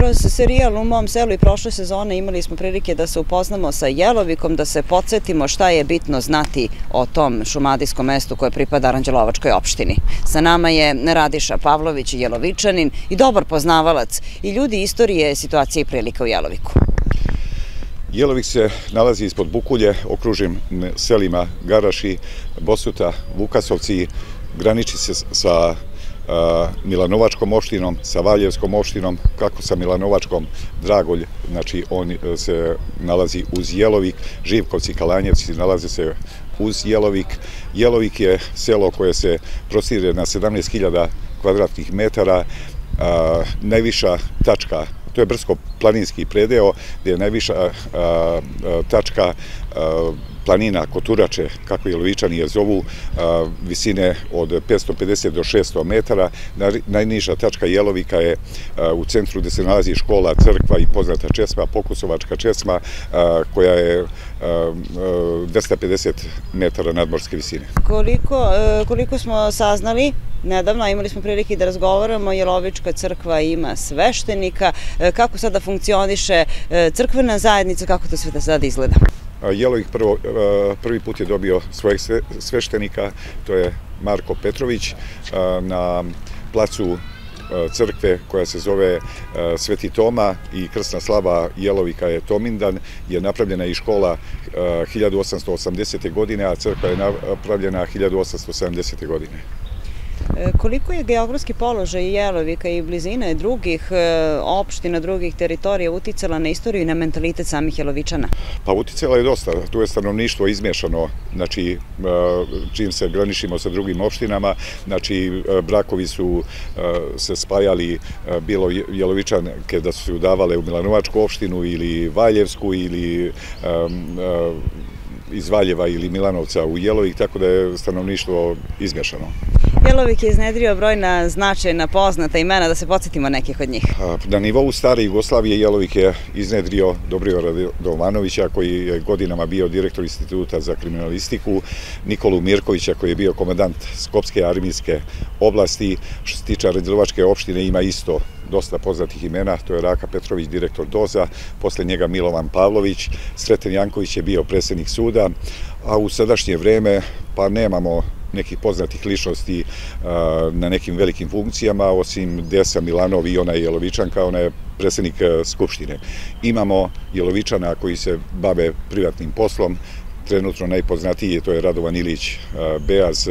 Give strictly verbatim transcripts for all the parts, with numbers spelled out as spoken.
Kroz serijal U mom selu i prošle sezone imali smo prilike da se upoznamo sa Jelovikom, da se podsjetimo šta je bitno znati o tom šumadijskom mestu koje pripada Aranđelovačkoj opštini. Sa nama je Radiša Pavlović, Jelovičanin i dobar poznavalac i ljudi istorije, situacije i prilika u Jeloviku. Jelovik se nalazi ispod Bukulje, okružen selima Garaši, Bosuta, Vukasovci, graniči se sa Milanovačkom opštinom, sa Valjevskom opštinom, kako sa Milanovačkom Dragolj, znači on se nalazi uz Jelovik, Živkovci, Kalanjevci nalaze se uz Jelovik. Jelovik je selo koje se prostire na sedamnaest hiljada kvadratnih metara, najviša tačka, to je brdsko-planinski predeo, gdje je najviša tačka planina Koturače, kako Jelovičani je zovu, visine od petsto pedeset do šesto metara. Najniža tačka Jelovika je u centru gdje se nalazi škola, crkva i poznata česma, Pokusovačka česma, koja je dvesta pedeset metara nadmorske visine. Koliko smo saznali, nedavno imali smo prilike da razgovaramo, Jelovička crkva ima sveštenika, kako sada funkcioniše crkvena zajednica, kako to sve da sada izgleda? Jelovik prvi put je dobio svojeg sveštenika, to je Marko Petrović, na placu crkve koja se zove Sveti Toma i krsna slava Jelovika je Tomindan, je napravljena i škola hiljadu osamsto osamdesete. godine, a crkva je napravljena hiljadu osamsto sedamdesete. godine. Koliko je geografski položaj Jelovika i blizine drugih opština, drugih teritorija uticala na istoriju i na mentalitet samih Jelovičana? Pa uticala je dosta. Tu je stanovništvo izmješano, znači čim se graničimo sa drugim opštinama, znači brakovi su se spajali, bilo Jelovičanke da su se udavale u Milanovačku opštinu ili Valjevsku ili iz Valjeva ili Milanovca u Jelovik, tako da je stanovništvo izmješano. Jelovik je iznedrio brojna značajna poznata imena, da se podsjetimo nekih od njih. Na nivou stare Jugoslavije Jelovik je iznedrio Dobrivoja Radovanovića, koji je godinama bio direktor Instituta za kriminalistiku, Nikolu Mirkovića, koji je bio komandant Skopske armijske oblasti. Što se tiče Aranđelovačke opštine, ima isto dosta poznatih imena, to je Raka Petrović, direktor doza, posle njega Milovan Pavlović, Sreten Janković je bio predsjednik suda, a u sadašnje vreme pa nemamo nekih poznatih ličnosti na nekim velikim funkcijama, osim Desa Milanov i ona je Jelovičanka, ona je predsjednik Skupštine. Imamo Jelovičana koji se bave privatnim poslom, trenutno najpoznatiji, to je Radovan Ilić Beaz,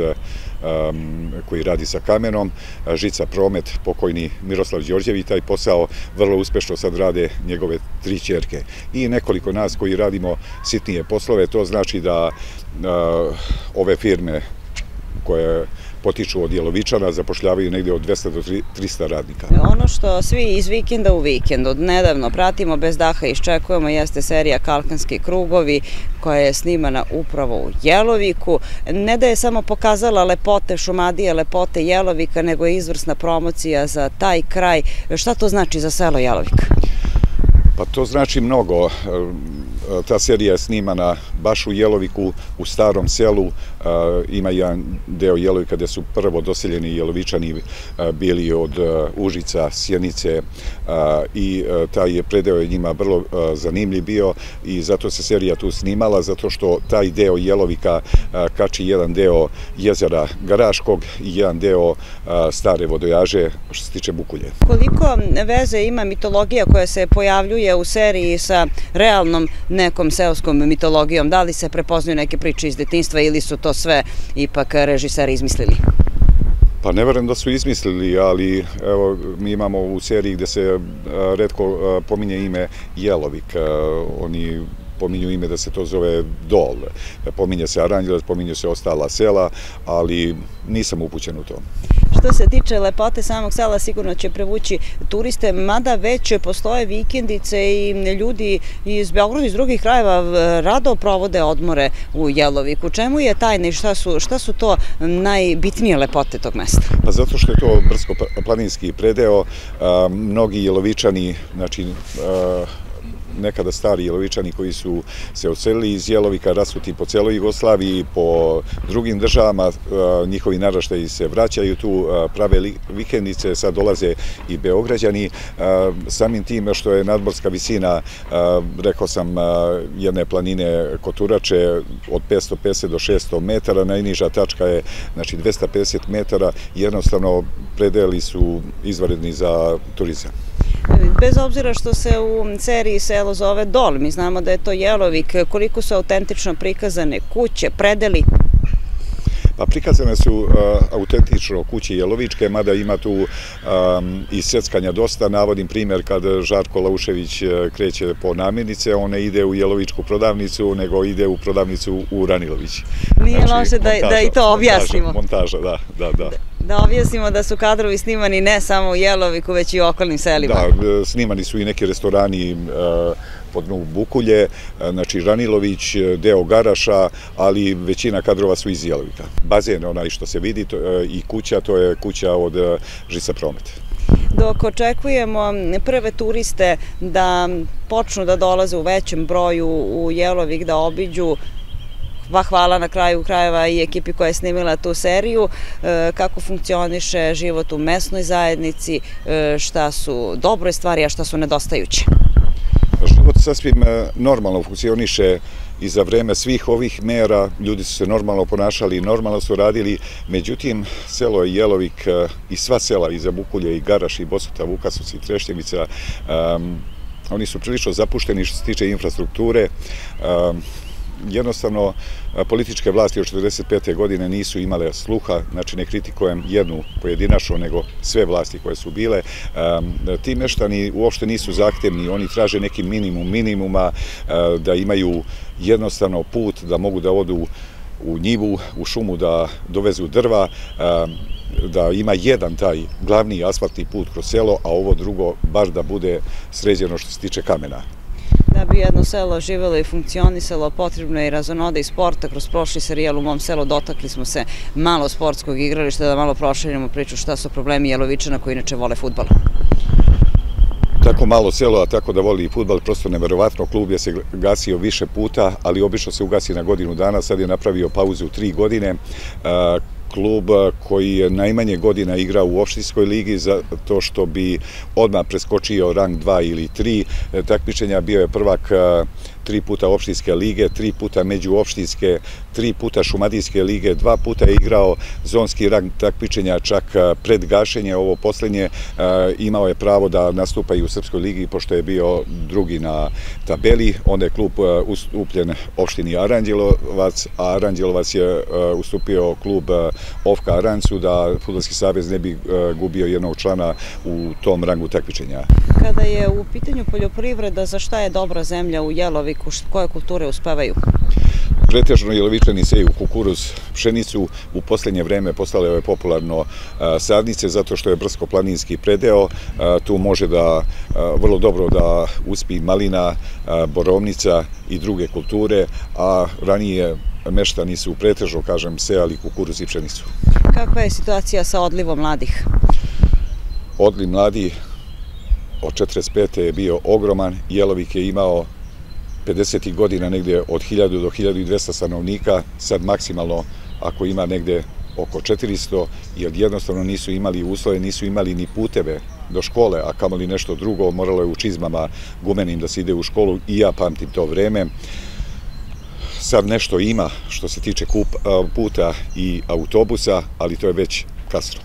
koji radi sa kamenom, Žica Promet, pokojni Miroslav Đorđević, taj posao vrlo uspešno sad rade njegove tri ćerke. I nekoliko nas koji radimo sitnije poslove, to znači da ove firme koje potiču od Jelovičana zapošljavaju negdje od dvesta do trista radnika. Ono što svi iz vikenda u vikend od nedavno pratimo, bez daha iščekujemo, jeste serija Kalkanski krugovi koja je snimana upravo u Jeloviku. Ne da je samo pokazala lepote Šumadije, lepote Jelovika, nego je izvrsna promocija za taj kraj. Šta to znači za selo Jelovik? Pa to znači mnogo. Ta serija je snimana baš u Jeloviku, u starom selu. Ima jedan deo Jelovika gde su prvo doseljeni Jelovičani bili od Užica, Sjenice i taj predeo je njima vrlo zanimljiv bio i zato se serija tu snimala, zato što taj deo Jelovika kači jedan deo jezera Garaškog i jedan deo stare vodojaže što se tiče Bukulje. Koliko veze ima mitologija koja se pojavljuje u seriji sa realnom nekom seoskom mitologijom? Da li se prepoznaju neke priče iz detinjstva ili su to sve ipak režiseri izmislili? Pa ne verujem da su izmislili, ali evo, mi imamo u seriji gde se retko pominje ime Jelovik. Oni pominju ime da se to zove Dol. Pominje se Aranđelovac, pominju se ostala sela, ali nisam upućen u to. Što se tiče lepote samog sela, sigurno će privući turiste, mada već postoje vikendice i ljudi iz Beograda i iz drugih krajeva rado provode odmore u Jeloviku. Čemu je tajna i šta su to najbitnije lepote tog mesta? Pa zato što je to brdsko-planinski predeo. Mnogi Jelovičani, znači, nekada stari Jelovičani koji su se odselili iz Jelovika, rasuti po celoj Jugoslaviji, po drugim državama, njihovi naraštaji se vraćaju tu, prave vikendice, sad dolaze i Beograđani. Samim tim što je nadmorska visina, rekao sam, jedne planine Koturače od petsto pedeset do šesto metara, najniža tačka je znači dvesta pedeset metara, jednostavno predeli su izvanredni za turizam. Bez obzira što se u seriji selo zove Dol, mi znamo da je to Jelovik, koliko su autentično prikazane kuće, predeli? Pa prikazane su autentično kuće jelovičke, mada ima tu i seckanja dosta. Navodim primjer kad Žarko Laušević kreće po namirnice, on ne ide u jelovičku prodavnicu, nego ide u prodavnicu u Ranilović. Nije loše da i to objasnimo. Montaža, da, da, da. Da objasnimo da su kadrovi snimani ne samo u Jeloviku, već i u okolnim selima. Da, snimani su i neki restorani po dnu Bukulje, znači Ranilović, deo Garaša, ali većina kadrova su iz Jelovika. Bazen, onaj što se vidi, i kuća, to je kuća od Žica Promet. Dok očekujemo prve turiste da počnu da dolaze u većem broju u Jelovik, da obiđu, pa hvala na kraju krajeva i ekipi koja je snimila tu seriju, kako funkcioniše život u mesnoj zajednici, šta su dobre stvari, a šta su nedostajuće. Život sasvim normalno funkcioniše i za vreme svih ovih mera, ljudi su se normalno ponašali, normalno su radili, međutim, selo Jelovik i sva sela, i Zabukulje, i Garaš, i Bosota, Vukasuc, i Trešćevica, oni su prilično zapušteni što se tiče infrastrukture. Jednostavno, političke vlasti od četrdeset pete godine nisu imale sluha, znači ne kritikujem jednu pojedinačnu, nego sve vlasti koje su bile. Ti meštani uopšte nisu zahtevni, oni traže neki minimum minimuma, da imaju jednostavno put, da mogu da odu u njivu, u šumu, da dovezu drva, da ima jedan taj glavni asfaltni put kroz selo, a ovo drugo bar da bude sređeno što se tiče kamena. Da bi jedno selo živelo i funkcionisalo, potrebno je i razonoda i sporta. Kroz prošli serijal u mom selu dotakli smo se malo sportskog igrališta, da malo proširimo priču šta su problemi Jelovičana koji inače vole fudbal. Tako malo selo, a tako da voli i fudbal, prosto neverovatno. Klub je se gasio više puta, ali obično se ugasi na godinu dana, sad je napravio pauzu u tri godine. Klub koji je najmanje godina igrao u opštinskoj ligi, zato što bi odmah preskočio rang dva ili tri takmičenja, bio je prvak tri puta opštinske lige, tri puta međuopštinske, tri puta šumadijske lige, dva puta je igrao zonski rang takmičenja, čak pred gašenje, ovo poslednje, imao je pravo da nastupa i u Srpskoj ligi, pošto je bio drugi na tabeli. Onda je klub ustupljen opštini Aranđelovac, a Aranđelovac je ustupio klub Ofka Arancu, da Fudbalski savez ne bi gubio jednog člana u tom rangu takmičenja. Kada je u pitanju poljoprivreda, za šta je dobra zemlja u Jeloviku, koje kulture uspevaju? Pretežno Jelovičani seju kukuruz, pšenicu, u poslednje vreme postale je popularno sadnice zato što je brdsko-planinski predeo, tu može da vrlo dobro da uspi malina, borovnica i druge kulture, a ranije meštani su pretežno, kažem, sejali kukuruz i pšenicu. Kakva je situacija sa odlivom mladih? Odliv mladih od četrdeset pete je bio ogroman, Jelovik je imao pedesetih godina negde od hiljadu do hiljadu i dvesta stanovnika, sad maksimalno ako ima negde oko četiristo, jer jednostavno nisu imali uslove, nisu imali ni puteve do škole, a kamoli nešto drugo, moralo je u čizmama gumenim da se ide u školu, i ja pamtim to vreme. Sad nešto ima što se tiče puta i autobusa, ali to je već kasno.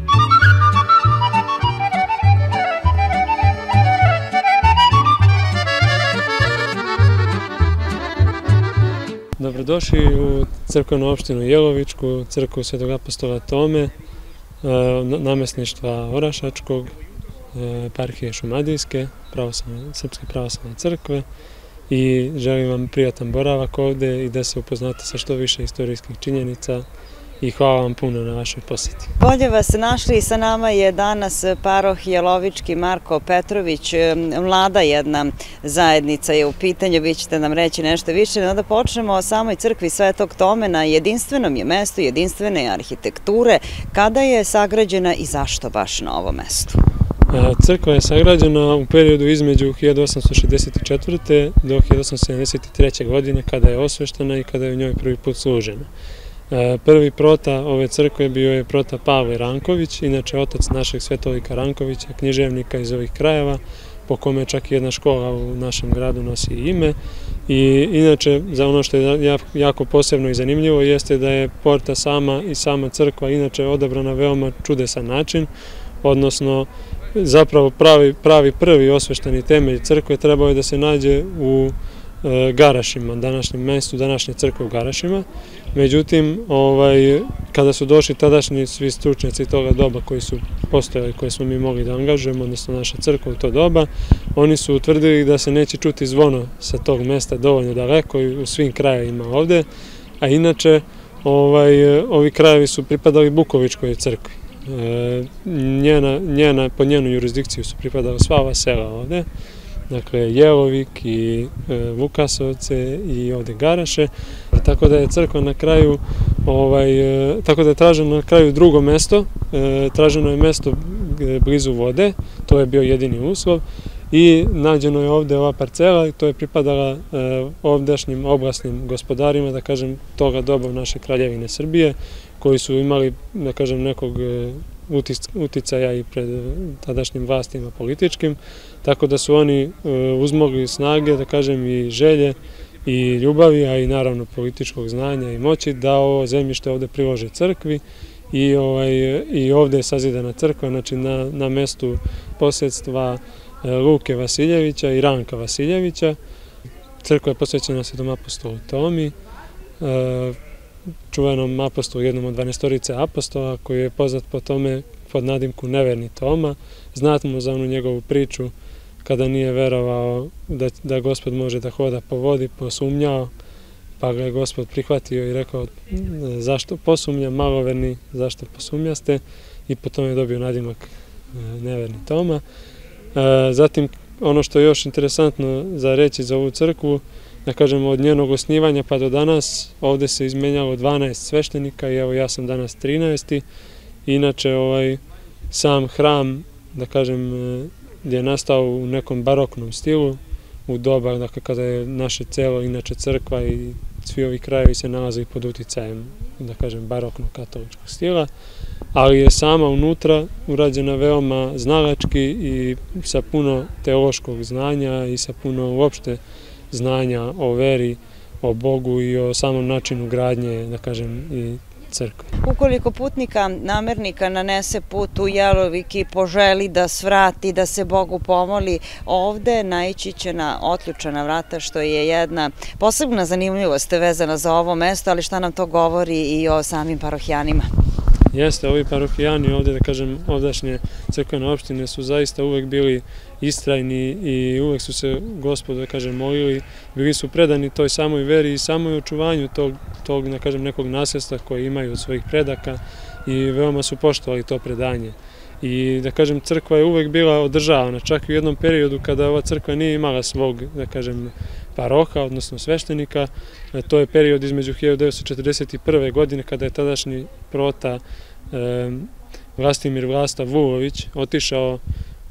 Dobrodošli u crkvenu opštinu Jelovičku, crkvu Svetog apostola Tome, namesništva Orašačkog, eparhije Šumadijske, Srpske pravoslavne crkve, i želim vam prijatan boravak ovde i da se upoznate sa što više istorijskih činjenica, i hvala vam puno na vašoj poseti. Bolje vas našli, i sa nama je danas paroh Jelovički Marko Petrović. Mlada jedna zajednica je u pitanju, vi ćete nam reći nešto više. Onda počnemo o samoj crkvi Svetog Tome. Na jedinstvenom je mestu, jedinstvene arhitekture. Kada je sagrađena i zašto baš na ovom mestu? Crkva je sagrađena u periodu između hiljadu osamsto šezdeset četvrte. do hiljadu osamsto sedamdeset treće. godine kada je osveštena i kada je u njoj prvi put služena. Prvi prota ove crkve bio je prota Pavle Ranković, inače otac našeg Svetolika Rankovića, književnika iz ovih krajeva, po kome čak i jedna škola u našem gradu nosi ime. I inače, za ono što je jako posebno i zanimljivo jeste da je porta sama i sama crkva inače odabrana veoma čudesan način, odnosno zapravo pravi, pravi prvi osvešteni temelj crkve trebao je da se nađe u e, Garašima, današnjem mestu, današnje crkve u Garašima. Međutim, ovaj, kada su došli tadašnji svi stručnjaci toga doba koji su postojali, koje smo mi mogli da angažujemo, odnosno naša crkva u to doba, oni su utvrdili da se neće čuti zvono sa tog mesta dovoljno daleko i u svim krajevima ovde, a inače ovaj, ovi krajevi su pripadali Bukovičkoj crkvi. E, njena, njena, po njenu jurisdikciju su pripadala sva ova sela ovde, dakle Jelovik i e, Vukasovce i ovde Garaše, tako da je crkva na kraju, ovaj, e, tako da je traženo na kraju drugo mesto, e, traženo je mesto blizu vode, to je bio jedini uslov, i nađeno je ovde ova parcela i to je pripadala e, ovdašnjim oblastnim gospodarima, da kažem, toga doba naše Kraljevine Srbije, koji su imali, da kažem, nekog uticaja i pred tadašnjim vlastima političkim, tako da su oni uzmogli snage, da kažem, i želje i ljubavi, a i naravno političkog znanja i moći da ovo zemljište ovde prilože crkvi i, ovaj, i ovde je sazidana crkva, znači na, na mestu posjedstva Luke Vasiljevića i Ranka Vasiljevića. Crkva je posvećena Svetom apostolu Tomi, čuvenom apostolu, jednom od dvanaestorice apostola, koji je poznat po tome pod nadimku Neverni Toma. Znatno za onu njegovu priču kada nije verovao da, da Gospod može da hoda po vodi, posumnjao, pa ga je Gospod prihvatio i rekao zašto posumnja, maloverni, zašto posumnjaste, i potom je dobio nadimak Neverni Toma. Zatim, ono što je još interesantno za reći za ovu crkvu, da kažemo, od njenog osnivanja pa do danas, ovde se izmenjalo dvanaest sveštenika i evo ja sam danas trinaesti. Inače, ovaj, sam hram, da kažem, je nastao u nekom baroknom stilu, u doba, dakle, kada je naše celo, inače crkva i svi ovi krajevi se nalaze pod uticajem, da kažem, baroknog katoličkog stila, ali je sama unutra urađena veoma znalački i sa puno teološkog znanja i sa puno uopšte znanja o veri, o Bogu i o samom načinu gradnje, da kažem, i crkve. Ukoliko putnika, namernika nanese put u Jelovik i poželi da svrati, da se Bogu pomoli, ovde naići će na otključana vrata, što je jedna posebna zanimljivost vezana za ovo mesto, ali šta nam to govori i o samim parohijanima? Jeste, ovi parohijani ovde, da kažem, ovdašnje crkvene opštine su zaista uvek bili istrajni i uvek su se Gospodu, da kažem, molili, bili su predani toj samoj veri i samoj očuvanju tog, tog, da kažem, nekog nasljedstva koje imaju od svojih predaka i veoma su poštovali to predanje. I, da kažem, crkva je uvek bila održavana, čak i u jednom periodu kada ova crkva nije imala svog, da kažem, paroha, odnosno sveštenika. To je period između hiljadu devetsto četrdeset prve. godine kada je tadašnji prota e, Vlastimir Vlasta Vulović otišao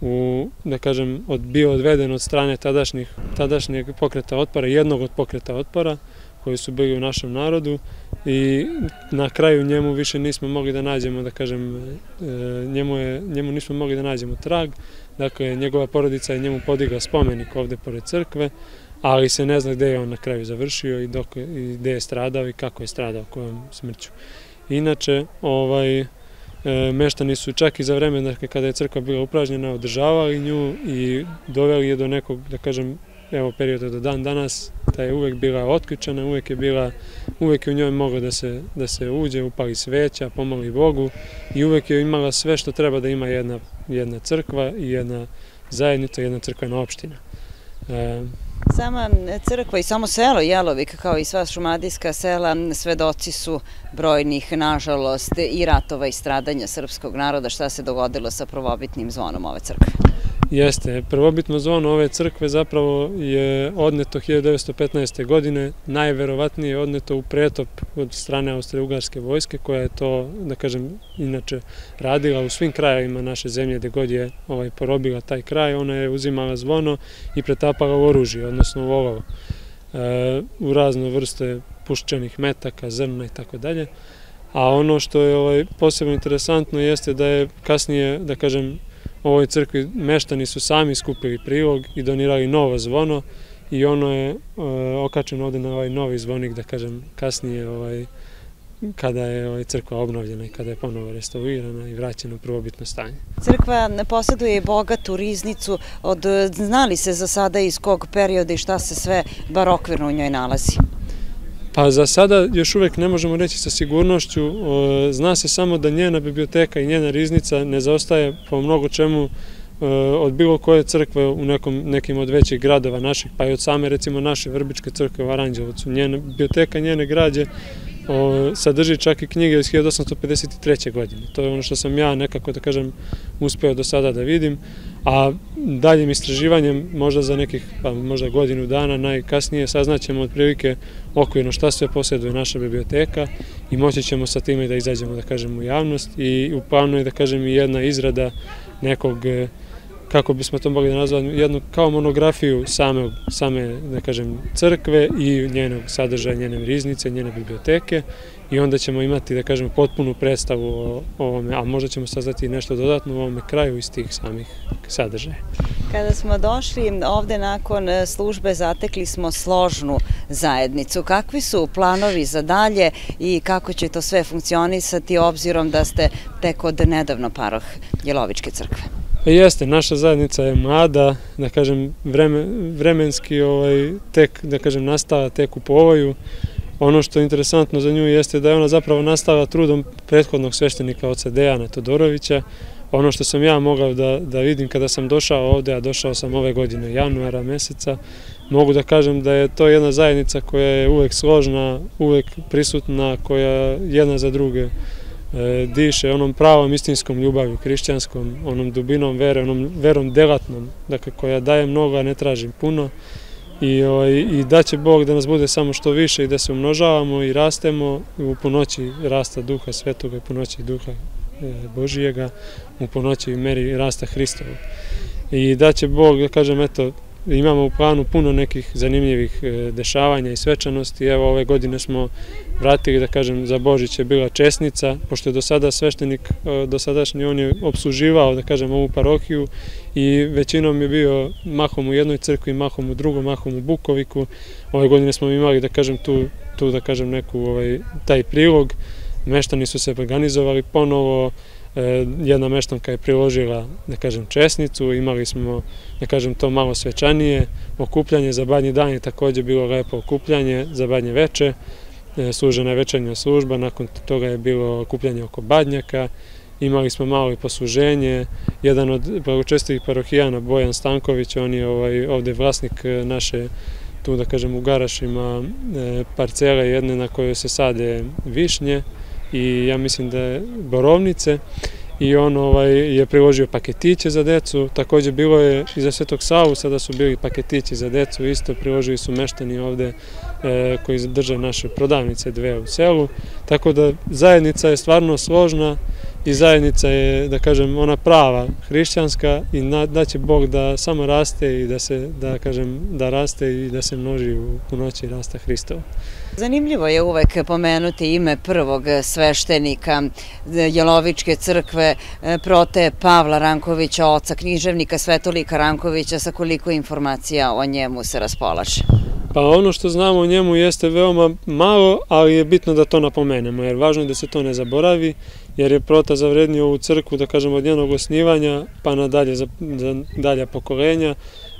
u, da kažem, od, bio odveden od strane tadašnjih, tadašnjeg pokreta otpora, jednog od pokreta otpora koji su bili u našem narodu, i na kraju njemu više nismo mogli da nađemo, da kažem, njemu, je, njemu nismo mogli da nađemo trag, dakle njegova porodica je njemu podigla spomenik ovde pored crkve, ali se ne zna gde je on na kraju završio i, dok, i gde je stradao i kako je stradao, kojom smrću. Inače, ovaj, meštani su čak i za vreme, dakle, kada je crkva bila upražnjena, održavali nju i doveli je do nekog, da kažem, evo perioda do dan danas, da je uvek bila otključana, uvek je bila, uvek je u njoj moglo da se, da se uđe, upali sveća, pomoli Bogu i uvek je imala sve što treba da ima jedna, jedna crkva i jedna zajednica, jedna crkvena opština. E, Sama crkva i samo selo Jelovik, kao i sva šumadijska sela, svedoci su brojnih, nažalost, i ratova i stradanja srpskog naroda. Šta se dogodilo sa prvobitnim zvonom ove crkve? Jeste, prvobitno zvono ove crkve zapravo je odneto hiljadu devetsto petnaeste. godine, najverovatnije odneto u pretop od strane Austro-Ugarske vojske, koja je to, da kažem, inače radila u svim krajevima naše zemlje gdje god je ovaj, porobila taj kraj. Ona je uzimala zvono i pretapala u oružje, odnosno u olovo, e, u razne vrste puščanih metaka, zrna i tako dalje. A ono što je ovaj, posebno interesantno jeste da je kasnije, da kažem, ovoj crkvi meštani su sami skupili prilog i donirali novo zvono i ono je e, okačeno ovde na ovaj novi zvonik, da kažem, kasnije ovaj, kada je ovaj, crkva obnovljena i kada je ponovo restaurirana i vraćena u prvobitno stanje. Crkva posjeduje bogatu riznicu. Od, znali se za sada iz kog perioda i šta se sve bar okvirno u njoj nalazi? Pa za sada još uvek ne možemo reći sa sigurnošću. Zna se samo da njena biblioteka i njena riznica ne zaostaje po mnogo čemu od bilo koje crkve u nekom, nekim od većih gradova naših, pa i od same recimo naše Vrbičke crkve u Aranđelovcu. Njena biblioteka, njene građe o, sadrži čak i knjige iz hiljadu osamsto pedeset treće. godine. To je ono što sam ja nekako, da kažem, uspeo do sada da vidim, a daljim istraživanjem možda za nekih, pa možda godinu dana najkasnije saznaćemo otprilike okvirno šta sve posjeduje naša biblioteka i moći ćemo sa time da izađemo, da kažem, u javnost i u planu je, da kažem, i jedna izrada nekog, kako bismo to mogli da nazvati, jednu kao monografiju same, same, da kažem, crkve i njenog sadržaja, njene riznice, njene biblioteke i onda ćemo imati, da kažem, potpunu predstavu o ovome, a možda ćemo saznati nešto dodatno u ovome kraju iz tih samih sadržaja. Kada smo došli ovde nakon službe, zatekli smo složnu zajednicu. Kakvi su planovi za dalje i kako će to sve funkcionisati obzirom da ste tek od nedavno paroh Jelovičke crkve? Jeste, naša zajednica je mlada, da kažem, vreme, vremenski ovaj, tek, da kažem, nastala tek u povoju. Ono što je interesantno za nju jeste da je ona zapravo nastala trudom prethodnog sveštenika oca Dejana Todorovića. Ono što sam ja mogao da, da vidim kada sam došao ovde, a došao sam ove godine januara meseca, mogu da kažem da je to jedna zajednica koja je uvek složna, uvek prisutna, koja jedna za druge e, diše onom pravom istinskom ljubavlju, hrišćanskom, onom dubinom vere, onom verom delatnom, dakle koja daje mnogo, a ne traži puno. I, ovaj, i da će Bog da nas bude samo što više i da se umnožavamo i rastemo u punoći rasta Duha Svetoga i punoći Duha Božijega, u punoći meri rasta Hristovog. I da će Bog, da kažem, eto, imamo u planu puno nekih zanimljivih dešavanja i svečanosti. Evo, ove godine smo vratili, da kažem, za Božić je bila česnica, pošto je do sada sveštenik, dosadašnji, on je obsluživao, da kažem, ovu parohiju i većinom je bio mahom u jednoj crkvi, mahom u drugom, mahom u Bukoviku. Ove godine smo imali, da kažem, tu, tu da kažem, neku, ovaj, taj prilog. Meštani su se organizovali ponovo, jedna meštanka je priložila, da kažem, česnicu, imali smo, da kažem, to malo svečanije, okupljanje za Badnji dan je također bilo lepo okupljanje, za Badnje veče, služena je večernja služba, nakon toga je bilo okupljanje oko Badnjaka, imali smo malo i posluženje, jedan od blagočestivih parohijana, Bojan Stanković, on je ovaj, ovde vlasnik naše, tu da kažem, u Garašima, parcele jedne na kojoj se sade višnje, i ja mislim da je borovnice i on ovaj, je priložio paketiće za decu, također bilo je i za Svetog Savu, sada su bili paketići za decu, isto priložili su meštani ovde e, koji drže naše prodavnice dve u selu, tako da zajednica je stvarno složna i zajednica je, da kažem, ona prava hrišćanska i da će Bog da samo raste i da se, da kažem, da raste i da se množi u punoći rasta Hristova. Zanimljivo je uvek pomenuti ime prvog sveštenika Jelovičke crkve, prote Pavla Rankovića, oca književnika Svetolika Rankovića. Sa koliko informacija o njemu se raspolaže? Pa ono što znamo o njemu jeste veoma malo, ali je bitno da to napomenemo, jer važno je da se to ne zaboravi, jer je prota zavrednio ovu crkvu, da kažemo, od njenog osnivanja pa nadalje za, za dalja pokolenja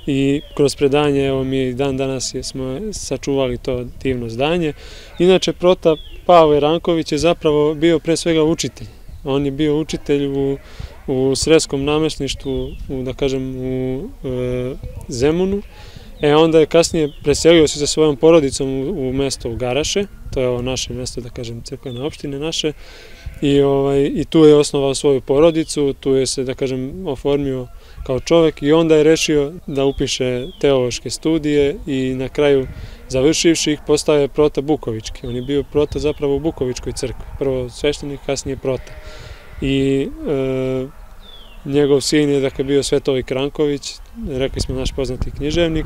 i kroz predanje, evo mi dan danas smo sačuvali to divno zdanje. Inače, prota Pavle Ranković je zapravo bio pre svega učitelj. On je bio učitelj u, u srpskom namestništvu, u, da kažem, u e, Zemunu. E onda je kasnije preselio se sa svojom porodicom u, u mesto u Garaše, to je ovo naše mesto, da kažem, crkvene opštine naše, i, ovaj, i tu je osnovao svoju porodicu, tu je se, da kažem, oformio kao čovjek i onda je rešio da upiše teološke studije i na kraju završivši ih postao je prota Bukovički. On je bio prota zapravo u Bukovičkoj crkvi, prvo sveštenik, kasnije prota. I e, njegov sin je dakle bio Svetovik Ranković, rekli smo naš poznati književnik,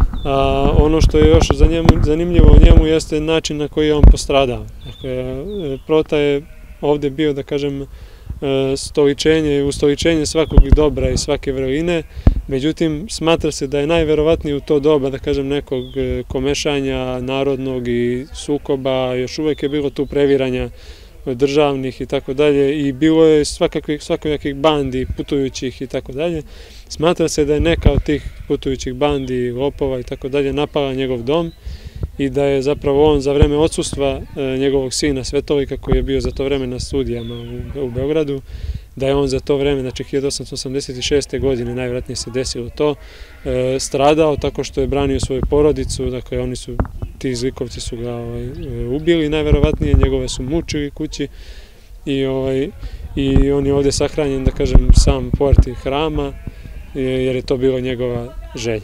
a ono što je još za njemu, zanimljivo u njemu jeste način na koji je on postradao. Dakle, prota je ovdje bio, da kažem, stoličenje, ustoličenje svakog dobra i svake vrline, međutim smatra se da je najverovatnije u to doba, da kažem, nekog komešanja narodnog i sukoba, još uvijek je bilo tu previranja državnih i tako dalje i bilo je svakakvih, svakojakih bandi putujućih i tako dalje. Smatra se da je neka od tih putujućih bandi, lopova i tako dalje napala njegov dom i da je zapravo on za vreme odsustva njegovog sina Svetovika, koji je bio za to vreme na studijama u, u Beogradu, da je on za to vreme, znači hiljadu osamsto osamdeset šeste. godine, najvjerojatnije se desilo to, stradao tako što je branio svoju porodicu, dakle oni su, ti zlikovci su ga ovaj, ubili, najverovatnije njegove su mučili kući i, ovaj, i on je ovdje sahranjen, da kažem, sam porti hrama, jer je to bilo njegova želja.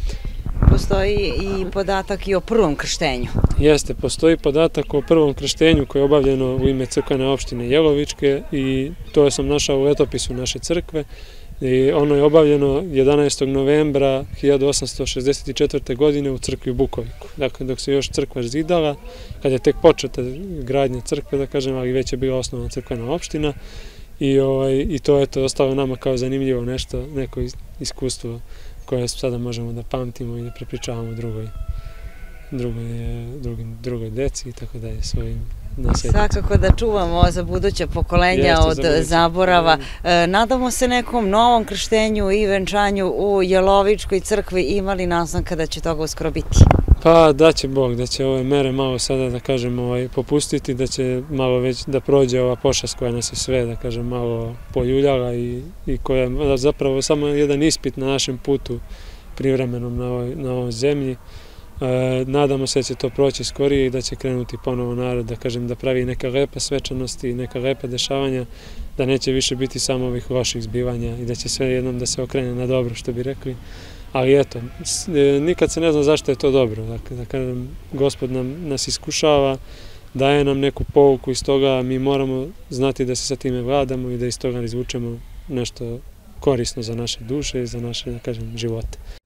Postoji i podatak i o prvom krštenju. Jeste, postoji podatak o prvom krštenju koje je obavljeno u ime crkvene opštine Jelovičke i to sam našao u letopisu naše crkve. I ono je obavljeno jedanaestog novembra hiljadu osamsto šezdeset četvrte. godine u crkvi u Bukoviku. Dakle, dok se još crkva zidala, kad je tek početa gradnja crkve, da kažem, ali već je bila osnovna crkvena opština i, ovaj, i to je to ostalo nama kao zanimljivo nešto, neko iskustvo koje sada možemo da pamtimo i da prepričavamo drugoj, drugoj, drugim, drugoj deci i tako dalje svojim naslednicima. Svakako da čuvamo za buduća pokolenja Jeste, od za buduće. zaborava. E, nadamo se nekom novom krštenju i venčanju u Jelovičkoj crkvi. Ima li naznaka da će toga uskoro biti? Pa da će Bog, da će ove mere malo sada, da kažem, ovaj, popustiti, da će malo već da prođe ova pošast koja nas je sve, da kažem, malo poljuljala i, i koja je zapravo samo jedan ispit na našem putu privremenom na ovoj, na ovoj zemlji. E, nadamo se da će to proći skorije i da će krenuti ponovo narod, da kažem, da pravi neka lepa svečanosti i neka lepa dešavanja, da neće više biti samo ovih loših zbivanja i da će sve jednom da se okrene na dobro, što bi rekli. Ali eto, nikad se ne zna zašto je to dobro. Dakle, da kažem, Gospod nam, nas iskušava, daje nam neku pouku iz toga, mi moramo znati da se sa time vladamo i da iz toga izvučemo nešto korisno za naše duše i za naše, da kažem, živote.